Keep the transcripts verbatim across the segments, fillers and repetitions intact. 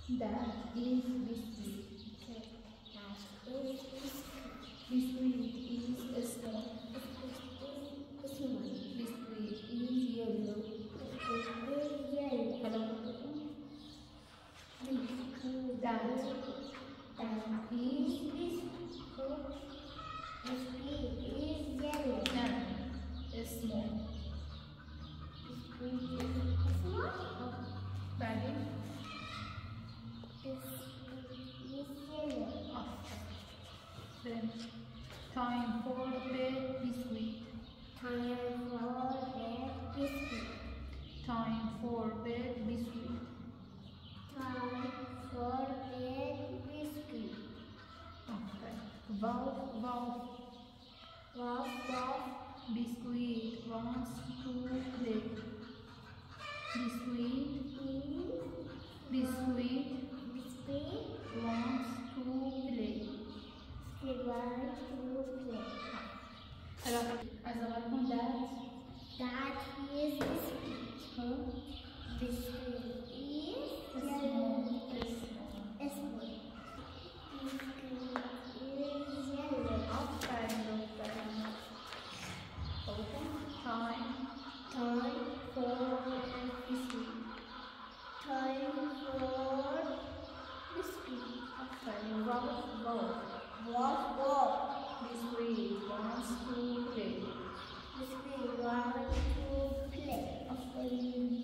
That is biscuit. That is biscuit. Biscuit is small. Biscuit is small. Biscuit is yellow. Biscuit is yellow. Hello. Biscuit. That. That is biscuit. Biscuit is yellow. That is small. Biscuit is small. Daddy. Biscuit is yellow. Okay. Then time for bed biscuit. Time for bed biscuit. Time for bed biscuit. Time for bed biscuit. Okay. Wolf, wolf. Wolf, wolf. Biscuit wants to play. Biscuit, biscuit Biscuit wants to play. Biscuit wants to play. Hello. As a welcome that. That is biscuit. Huh? Biscuit is Small. yellow. Is Is small. Biscuit is yellow. outside of the open time Time for biscuit. time for biscuit. Okay. Wolf, wolf. Wolf, wolf. Biscuit wants to play. Biscuit wants to play. Okay.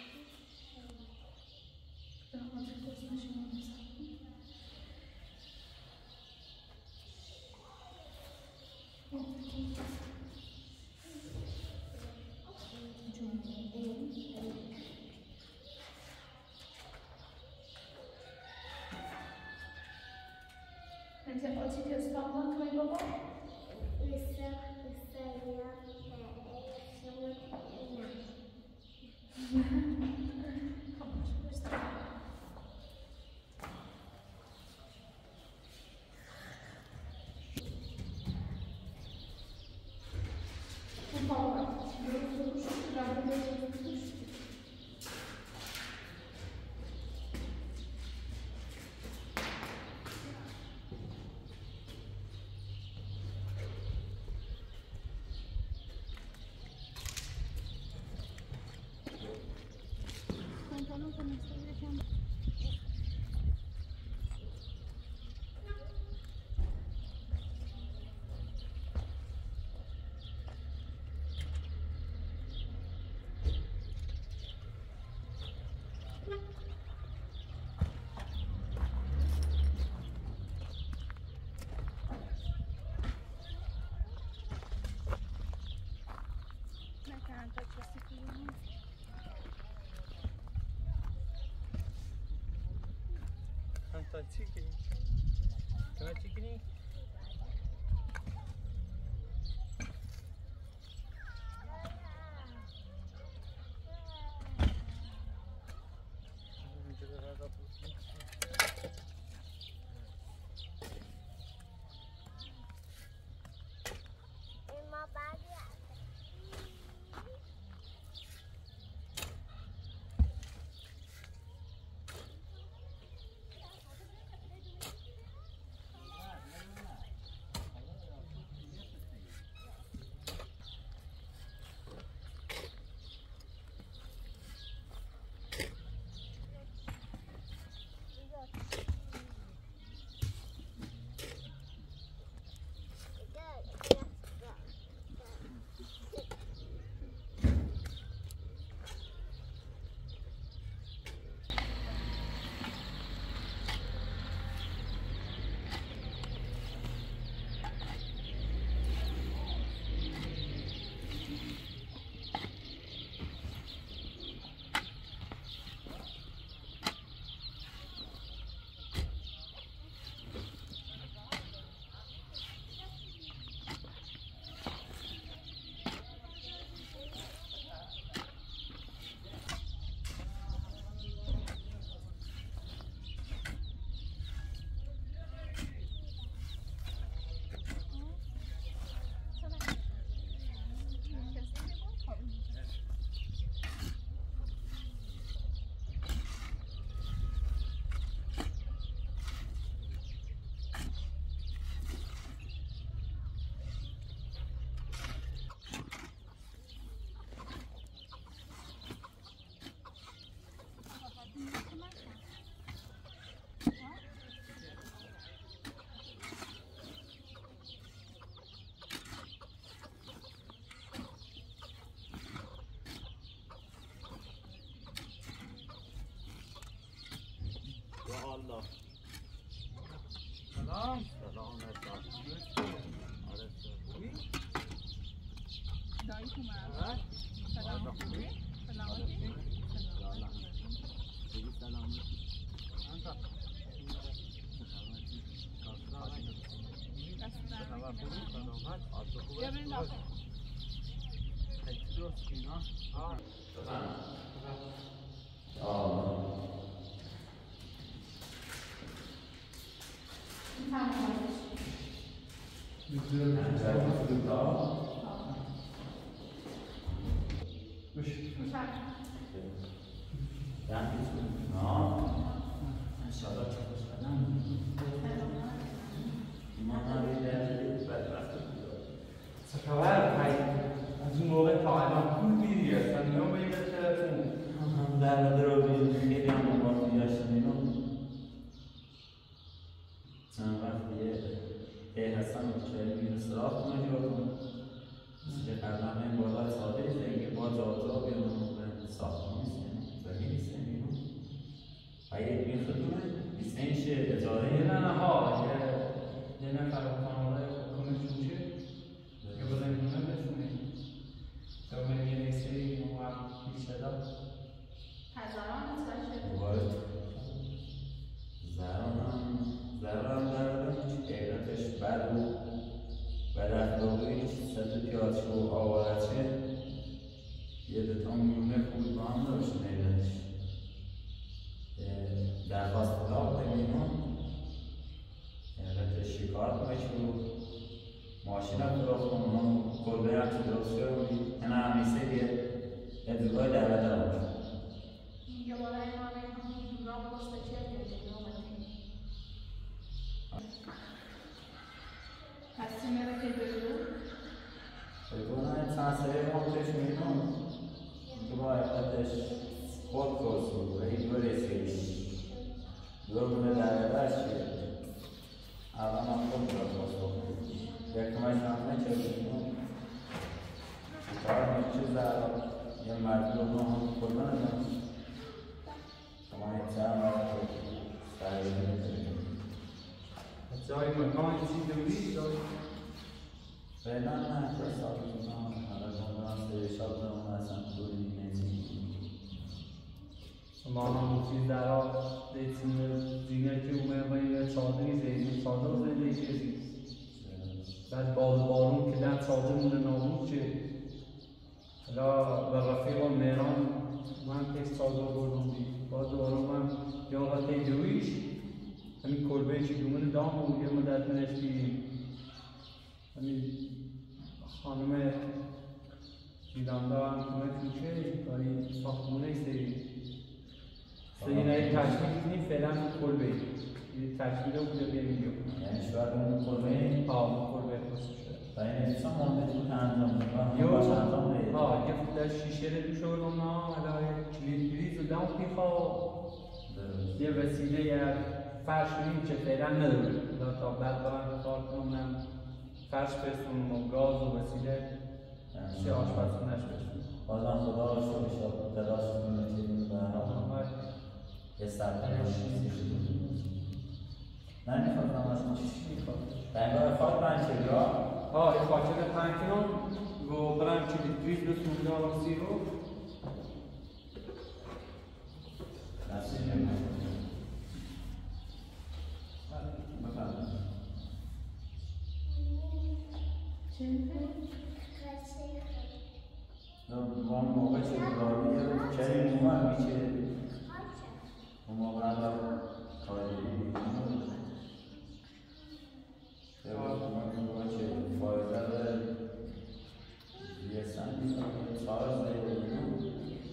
انت قلتي كتطلق ماي بابا؟ لسه لسه يا Tanta chicken. Can I chicken? سلام سلام دایی اومد. سلام خوبی؟ سلامتی؟ بیا بریم داخل. از اون موقع تا الان پول بیری هستن اینا باید تلفن هم در مده رو بیدیم خیلی هم مبارد بیاشتن اینا چند وقت یه ای هستن که بیرون سراخ کنه جا کنه مثل قدم این بالا ساده زنگه با جاجا بیرون ساختمان نیستن زنگه نیستن اینا و یه بین خدومه نیستنش اجاره یه نه ها یه نفر خانواده کنه چوچه یه بزن کنه بشونه تو من یه نیسته اینو هم بیشه داد هزاران نسبت وارد زران هم زران دردم غیرتش بد و بد اخلاقیش صد پیاچه و آوارچه یه دوتا میونه خوبی با هم داشت غیرتش درخواست داد بگیرم غیرتش شکار باشه و ماشین هم درست کنم اونم کلبه هم که درست شد این هم نیسته که ادوگاه دعوت هم باشه یه باره ما نکنیم راه پست چه دیدیم اومدیم هستی میره که بگو بگونه چند سری مانتش میدون که با حقیقتش خود کرسو و این دو رسیدیش دو بونه دعوتش که اول من خود را پاسخ یکمش هم چه بگیم کار میشه زرا یه مردم رو هم کلمه ندارم شما این چند وقت سریعی میتونیم جای مکان چی دوری جای فعلا نه که سالی کنم حالا جمعه سه شاب دارم اصلا دوری نیزی ما هم چیز در آب دیتیم زینه که اومه باید چادری زیدی چادر زیدی چیزی بعد باد بارون که در چادر مونه نامون چه حالا به رفیق و مهران من تیست چادر بردم دید باد بارون من یا وقتی دویش همین کلبه چی دومون دام و یه مدت منش بیدیم همین خانم دیدانده هم کمه توچه داری ساختمونه سری سینه تشکیل کنیم فعلا کلبه یه تشکیل رو بوده بیمیدیم یعنی شاید اون کلبه ها اون کلبه خصوص شده و این انسان مانده تو تنظام یو باش انجام بید ها یه خودش شیشه رو دوش بردم نا حالا کلید بریز و دام پیخوا یه وسیله یه فرش کنیم که فعلا نداره حالا تا بعد برم کار کنم فرش بستونم و گاز و وسیله چه آشپزخونه‌اش بستونم بازم خدا رو شکر شد دلاش کنیم که این برای یه سرکنش نه میخواستم اصلا چیزی میخواد بنگاه خواهد پنج کلی ها ها یه خاکر پنج کیلو و برم کلید بریز بستونم دارم سی رو نفسی نمیخواد بفرمایید اون موقع چه داری یه کریم اومد میشه اون موقع هم کاری میکنم اون موقع چه فایده داره یه سندی ساز دیگه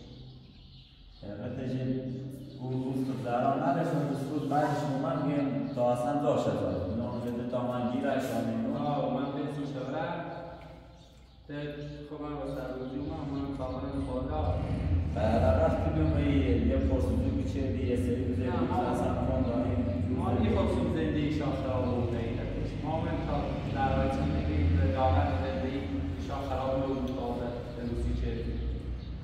البته که روز که زران نداشتم روز بعدش اومد میگم تا اصلا داشت داره اینا اونجا تا من گیرش کنیم آه من بهتون شورم ده خوبم با سرروزی اومم من کاملا بالا بعد رفت بیدیم یه پرسیدی بیچه دی یه سری بزرگی اصلا خوندانی ما میخواستیم زندگی شاخراب رو بگیرش ما من تا درهای زندگی به دارت زندگی شاخراب رو مطابق به روزی چه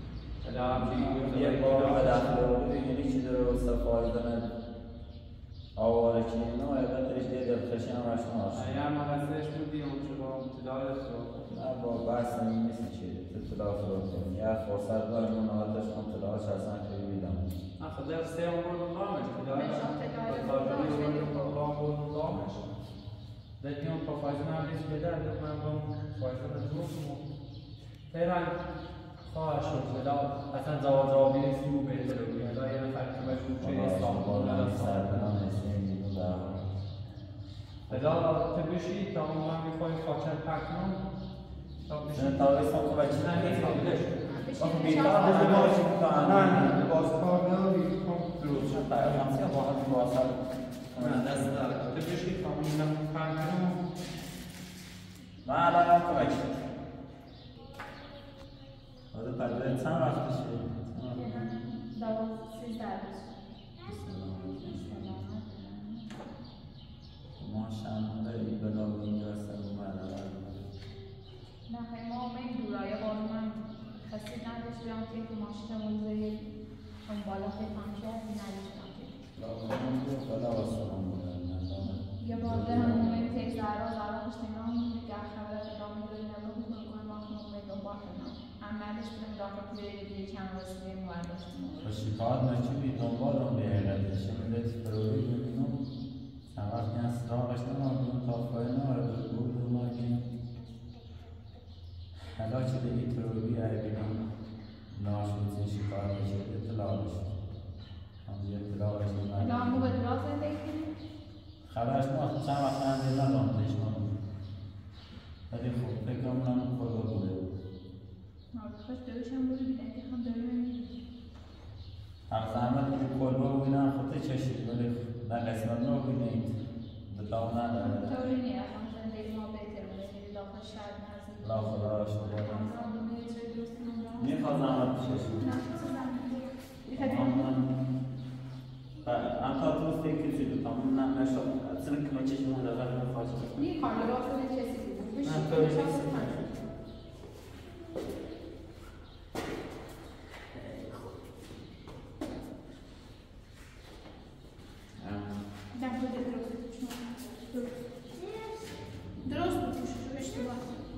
یه بار به داخل رو بگیری چی داره و صفایی دارن آواره که اینو البته دیگه دلخوشی هم باشه نباشه. اگر مقصدش بودی اون چه با ابتدای اختلاف نه با بحث این نیست که اطلاع فرود کنیم. یه فرصت داریم اون آتش اطلاعش اصلا خیلی بیدم. نه خب در سه اون بود دامش ابتدای نشان تکراری بود. دام بود دامش دیگه اون پروفایزن هم نیست بده اگر من با پروفایزن درست بود فعلا خواهش شد بدا اصلا زواد زوابی نیستی و بهتر بودی ادا یه نفر که باید بود چه اسلام بود سردن هستیم دیگه در بدا تو بشید تا اون هم میخواهی خاچر پکنم تا بشید چون تابستان تو بچه نه نیست بیدش آخه بیکار نه باشی میکنن نه نه باز کار نداری کن درست شد برای همسی با هم باسر نه دست داره تو بشید تا اون هم پکنم من الان هم کمک شد آره پدره چند وقت شد؟ دوازده سیزده روز. ما شنبه ای بلا و اینجا هستم اومده نه خیلی ما این دورای بارو من خسته نداشتم که تو ماشین موزه اون بالا خیلی کردی نداشتم که بلا واسه یه بار به همون تیز زرا زرا خوشتنام نگه خبرت ادامه داری نبا بود نکنم ما خونم به دنبال کنم هم مردش بودم داخل توی دیگه چند رسیده مورداشتیم شکایت نکردی دنبال اون بیاردش میلت فروری ببینم چند وقتی از سراغش نماردیم تا فای نمارد بود اومدیم حالا چه دیگه تروری های بینم ناشوزی شکایت نکرد اطلاع بشه همزی اطلاع بشه الان مو به دراز زندگی کنیم خبرش ما چند وقت هم دیدن ندامتش نمون ولی خب فکرم نمون خدا بوده خوش دوشم بودی بیدن که خم داری بمید هر زحمت که کلبه بودن خود چشید ولی نه قسمت رو بودیم دو نداره طوری نیه خم زندگی ما بهتر بوده میری داخل شهر نزدیک لا خدا را شکر هم دونه چه دوستی نمونم میخواد زحمت بششید نه چیزی انت توست کسی دو تمام نه نشد اصلا که چشم من داره نمیخواد نی کار لباس رو چیزی بود بشی نه طوری نیست دم خود درست بود درست بود تو اشتباه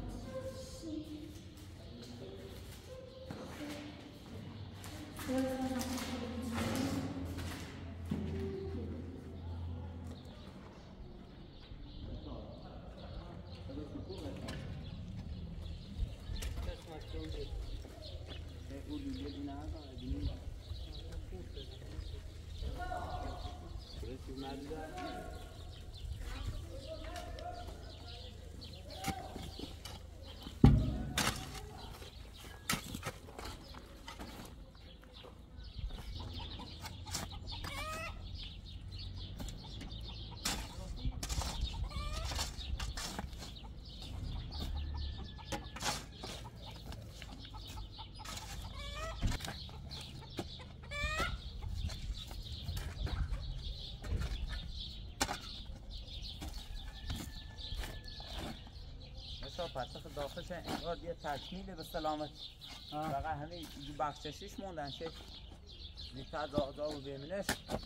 پس داخلش انگار یه تکمیل به سلامت فقط همین بخششیش موندن که دیتا دادا و بیمینش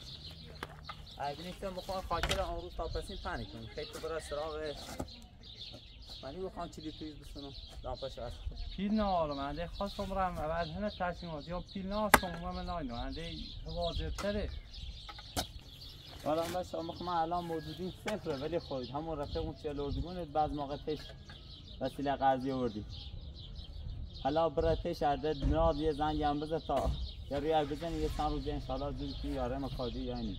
اگه نیستم بخوام خاطر اون روز تا پسین پنی کنیم خیلی تو برای سراغ منی بخوام چیلی پیز بسنم داپاش هست پیل نه آره من ده خواستم برم اول هنه تصمیمات یا پیل نه هستم من نه نه ده واضح تره حالا باشه من الان موجودی صفره ولی خود همون رفته اون چهل اردیگونه بعض موقع پیش وسیله قرضی آوردی حالا برای پیش عدد ناد یه زنگ هم بزن تا یا روی بزنی یه چند روز انشالله زود که یاره مکادی یا اینی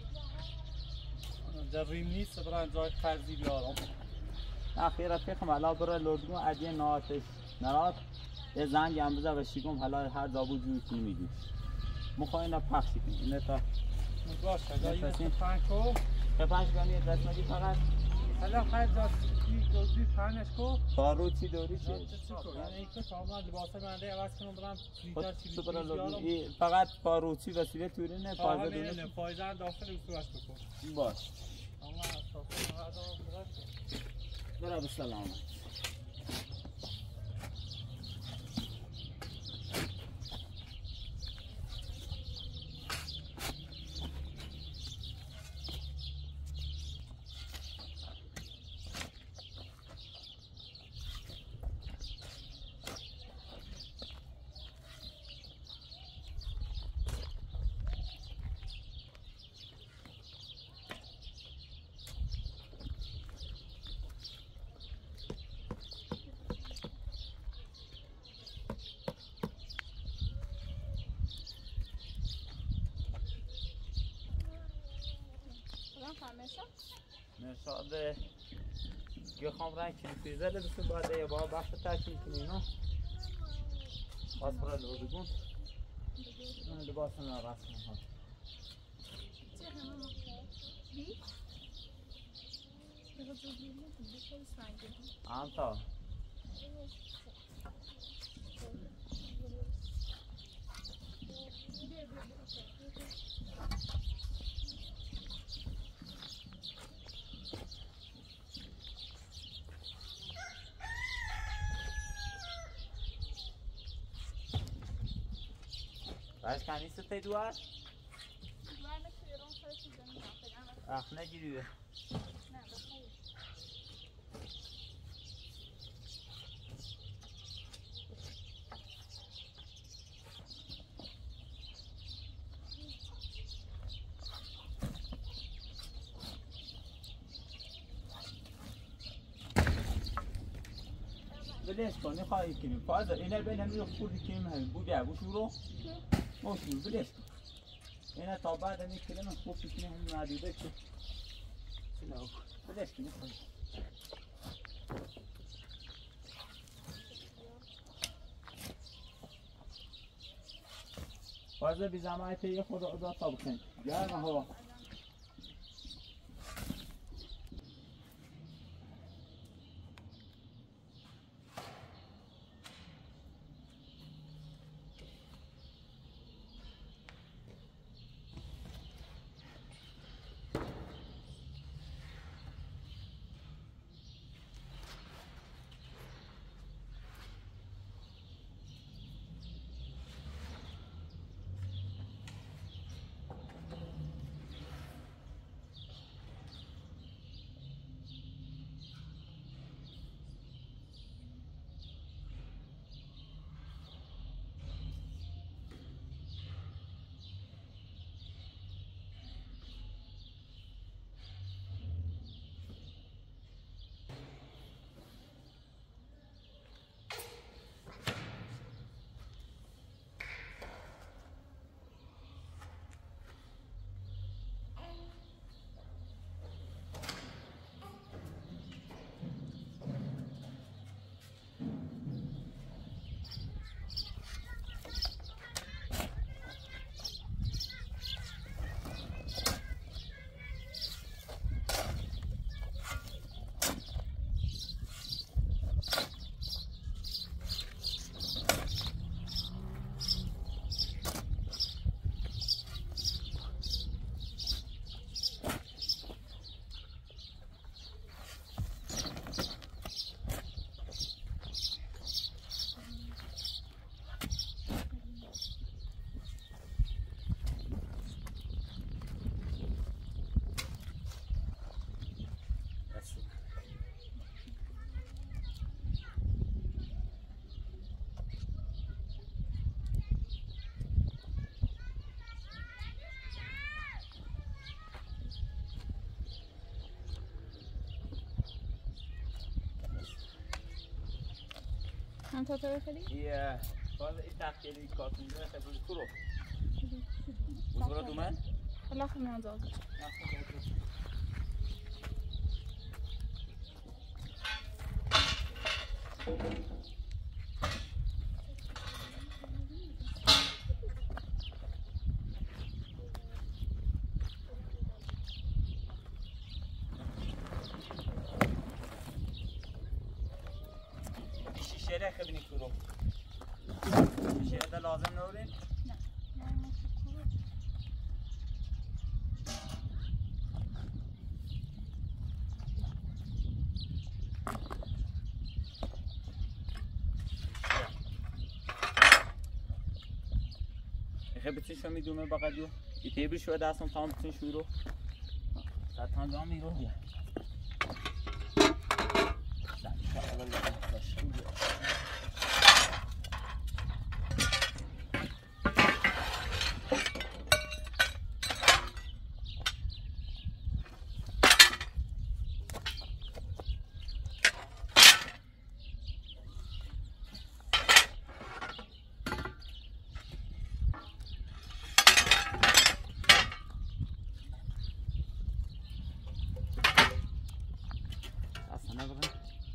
در ریم نیست برای جای قرضی بیارم اخیرا فکرم حالا برای لردگون عدیه ناتش نراد یه زنگ هم بزن و شیگم حالا هر دابو جوی کنی میدی مخواه اینا پخشی کنی اینه تا باشه اگه این پنج کو به پنج کنی دست مگی فقط حالا خیلی دست دوزی پنج کو کارو چی دوری چی؟ یعنی اینکه تمام لباسه منده عوض کنم برم لیتر چیلی چیلی فقط پاروچی وسیله توری نه فایزه دونه فایزه داخل اصولش بکن باش اما اساسا برا بسلامت مرشاد مرشاد یه خام رنگ کنی فیزه لبسون باید یه بار بخش تکمیل کنی اینا باز برای لوزگون لباس من رسم ها چه همه بی؟ بگو زودی نکنی خیلی سنگه آنتا باش کنی سته دوار؟ دوار نکه ایران سر چیز نمیدونم اخ نگیریده نه بخیر بلش کن نخواهی کنیم فازه اینه بین همی خوردی کنیم همین بو بیا بو شورو موشون بلش کن اینه تا بعد همی کنیم خوب کنیم همین معدوده که چلا بلش کن نخواهی فازه بی زمانی یه خود ازا تا بکن گرم هوا هم تا تو بخری؟ ایه باز این تخیلی کارتون داره خیلی تو رو بزرگ دومن؟ الله خیلی من زاده شیشه خیلی تو رو شیشه ده لازم نورین؟ نه نه نه شکر خیلی بچین شو میدومه بقیدیو ای تیبری شو دستم تمام بچین شوی رو تا تنجام میرو بیا نه برن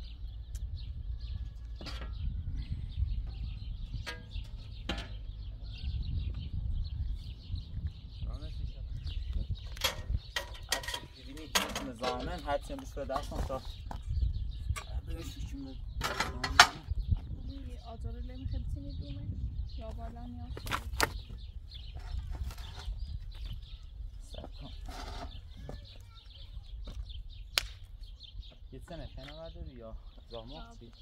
نظامن هرچی بسته دستم تا بهش چیم آجر لیم خیلی دومه یا بالا یا یه سنه شنه برداری یا زاموق چی؟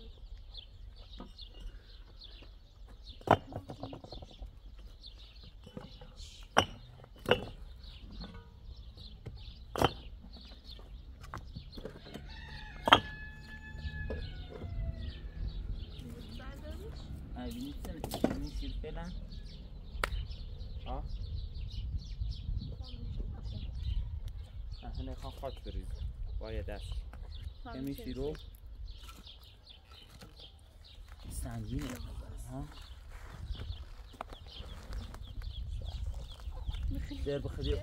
ببینید سنه ببینید شیر فعلا آه هنه خواه خاک بریز باید دست کمی شیرو سنگینه ها در بخدیر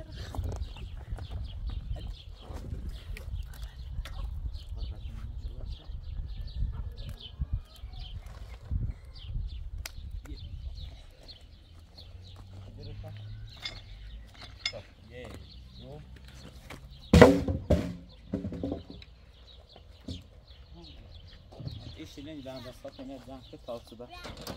شیلینگ دارم دستات نمیاد زن که تاوسو بر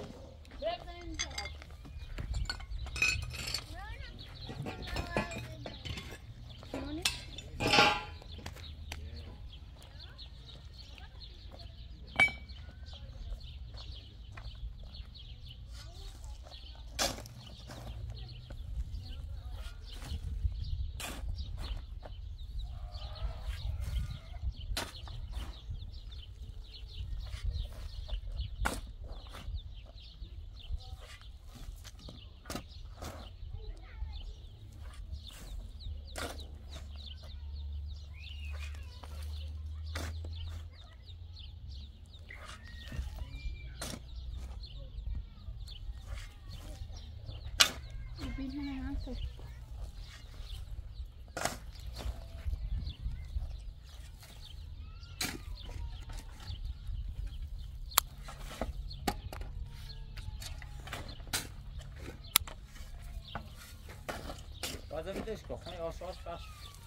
بازه بیدش که خونه آشاش بخش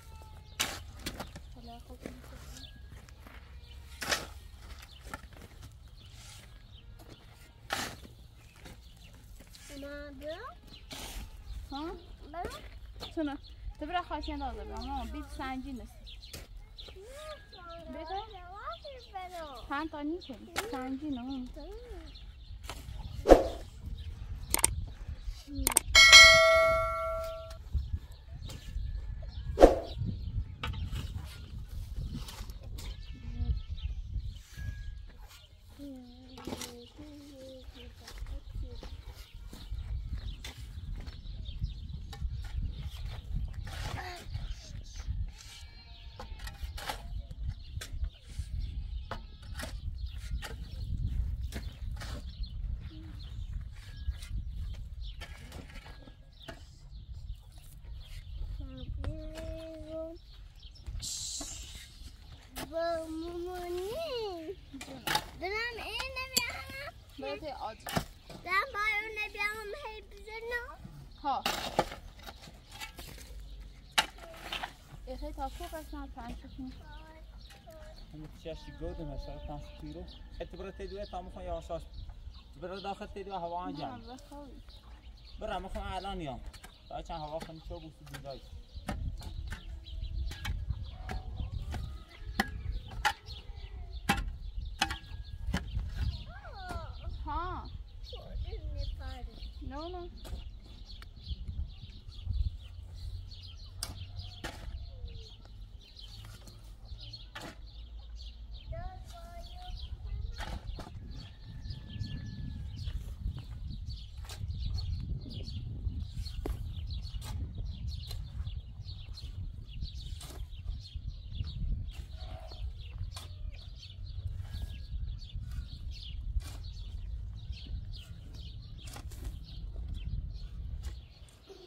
حالا خوب ما برم ها؟ برم چونه؟ تو برای خواهشی اندازه برم اما بیت سنجی نیست بگو؟ پنج تا نیم کنی سنجی نه دارم این نمیارم برای آج دارم باید نمیارم هی بزنم ها ایخی تا فوق اسنا پنچشون همه تشاشی گودم هشار تانس پیرو حتی برای تیدوه تا مخون یا آشاش برای داخل تیدوه هوا آنجام برای مخون اعلان یام تا چند هوا خونی چو بوسو دیدایی ها no no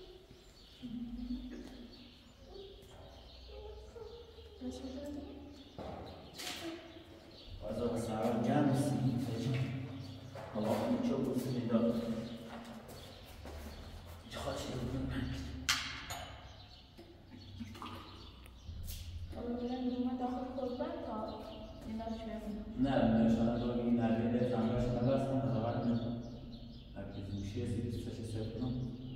Let's go. Bazı vasıflar gelmesin. Allah'ın çok uzun bir dağ. Çok şey buldum ben. حالا برم روم داخل خودبر تا اینا رو ببینم. نه نشانه رو این نبیده تمرش نبستم فقط نه. هرکی زوشی هستی بیست و سه کنم.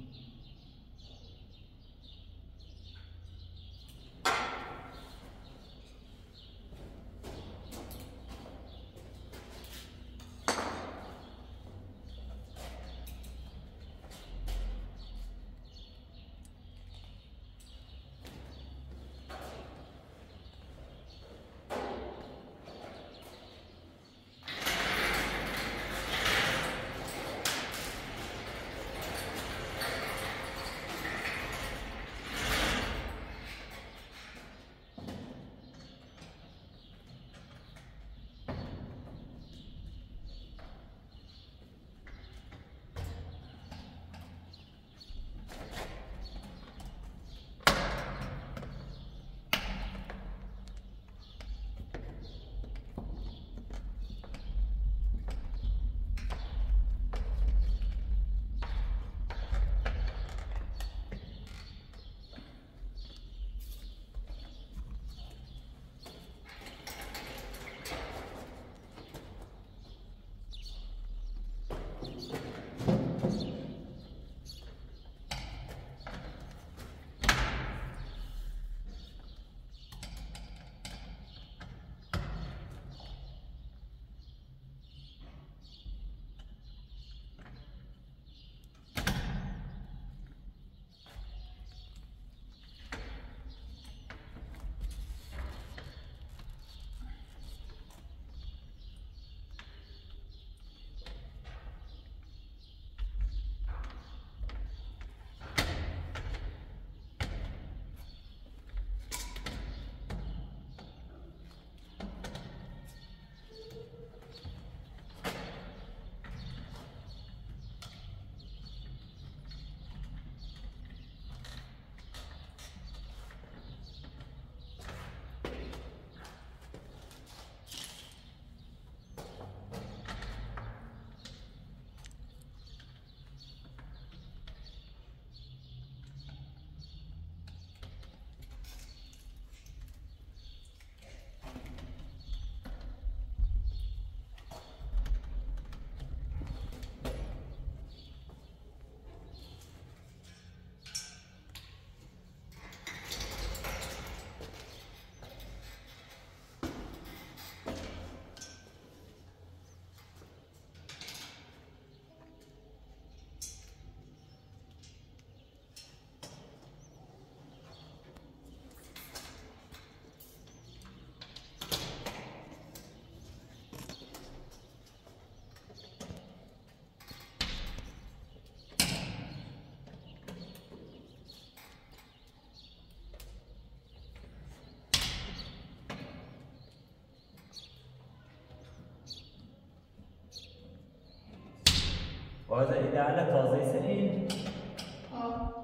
وهذا إذا تازه سنين آه.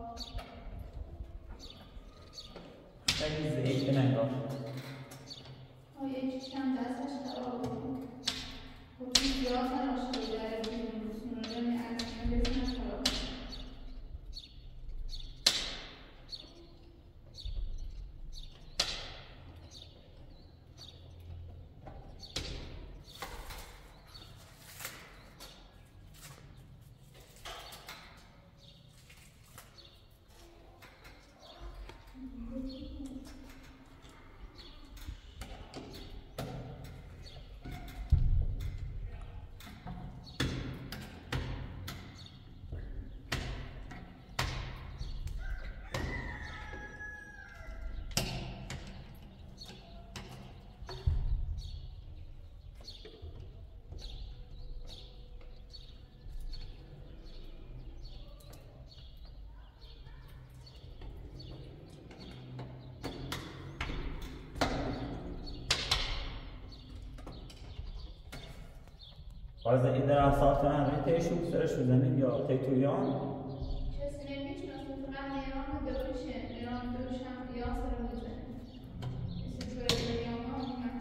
خیلی ضعیف نگاه. آه یکیشم دستش خراب بود. خب زیاد نراشته در بیرون رو از این بزنم خراب بود. باز ایده احساس همه تیشون سرش بزنید یا تیتویان کسی نمی‌شناسه فقط ایران دورشه ایران دورش هم قیاس رو می‌زنه. کسی توی دنیا ما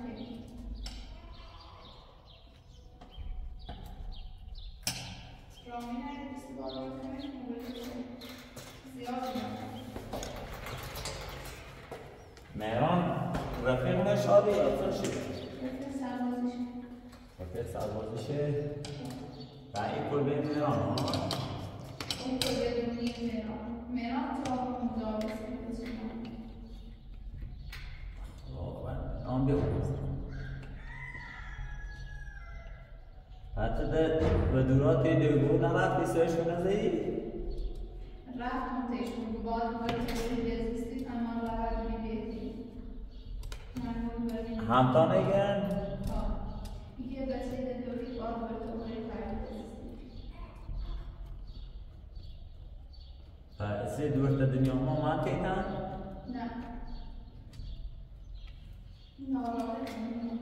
مهران رفیق شادی یا تو چی؟ رفیق سربازیشه. رفیق سربازیشه؟ و این کل به مهران ها؟ اون کلیه دونی مهران. مهران تا اونجا بسید واقعا آن بخونست حتی ده به دورات دیگو نرفتی سرشون نزدی؟ رفتم تشون باید باید تشون بزیستی تمام رفت بی بیتی من ببینم همتا نگن؟ یه بسید دوری باید باید دوری فرد بزیستی سه دورت دنیا ما ما کیتن؟ نه ناراه کنیم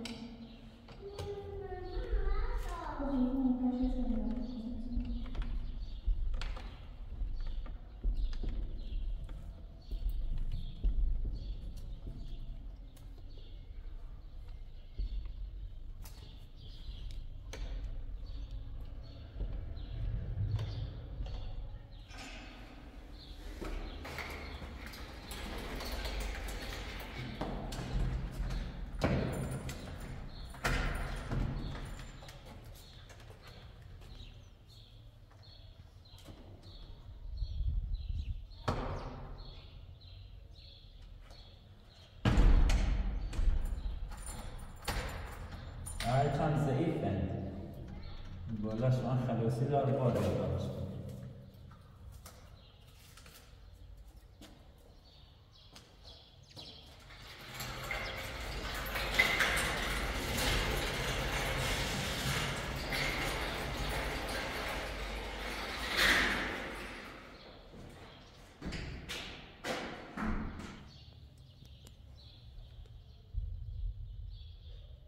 آه چند ضعیفن بالا شما خلاصی دار بالا دارش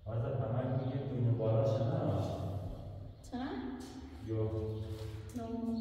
چند؟ Yo. نو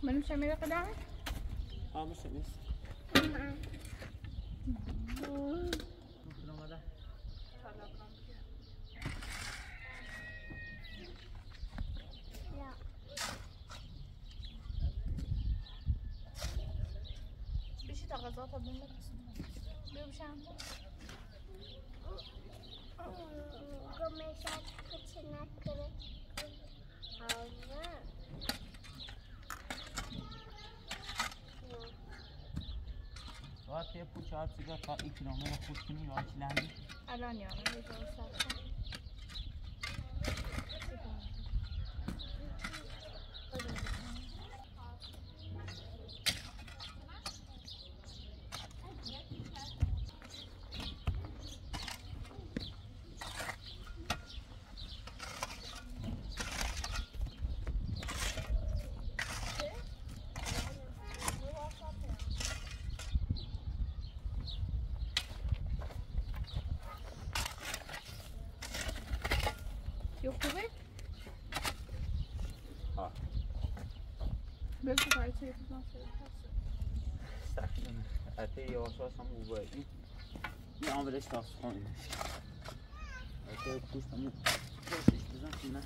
من میشه میره قدم؟ ها میشه نیست ماما. ممکن آمده Ja. بیشی تا غذا تا بیم بیا بشم Gummisat kıçınakları. Hava. باید یه پوچه ها سیگار تا این کیلومتر خود کنی یا چی لندی الان یا من یه جا سر یه خوبه؟ ها بلکه کاری توی کدام شده سخت کنه حتی یه آساس هم او باید این یه آمدش تاس خونی حتی پوست همون پوستش بزن کنه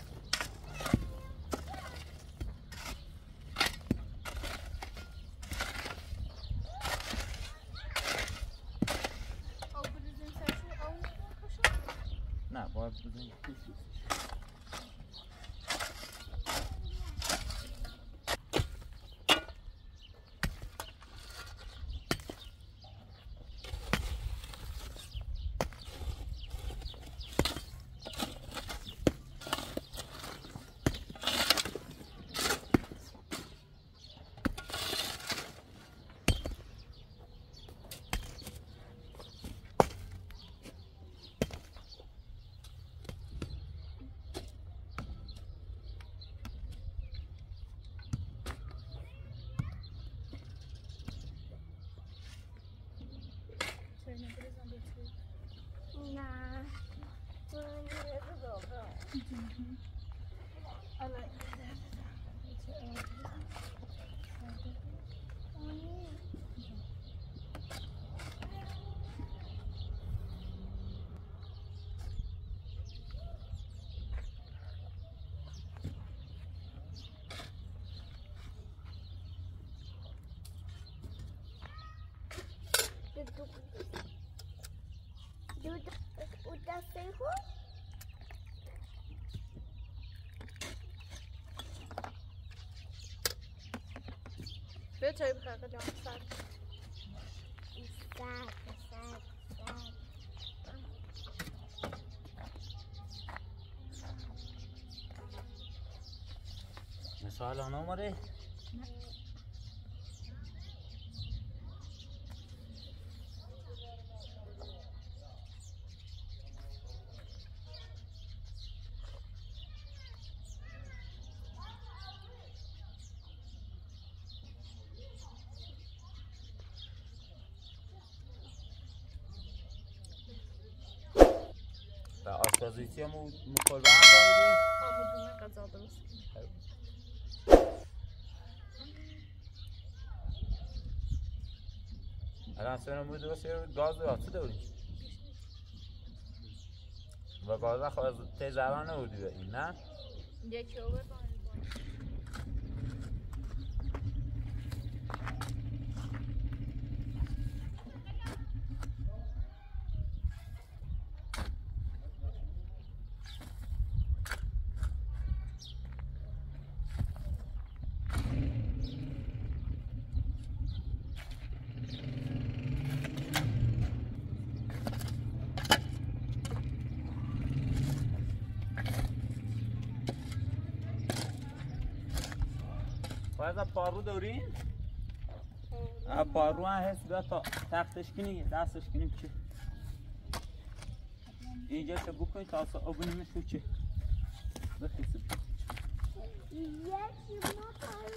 آب بریزیم سرشو آب بکشم؟ نه باید بزن پوستی سرینه بریزم به توی نه. Bunu nerede oldu? الان Duduk. Duduk. Udah sehat? بیا چای بخیر قدم سر Isat, isat, isat. مثال آن آمده و آشپزیتی هم مکلبه هم داریم آب دومه غذا درست الان سرم بود درست یه گاز رو داریم و گاز خواهد تیز الان نبودی به این نه؟ یکی رو ببانید باید پارو داریم؟ پارو هم هست بیا تا تختش کنی دستش کنیم چه اینجا چه بکنی تا اصلا آبونیمش رو چه بخیسیم Yaki motor.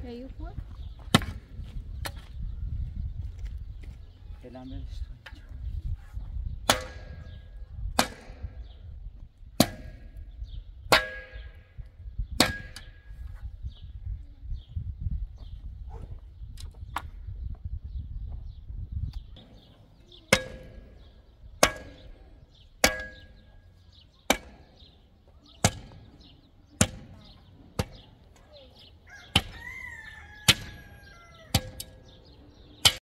Yeah, you want? فعلا برش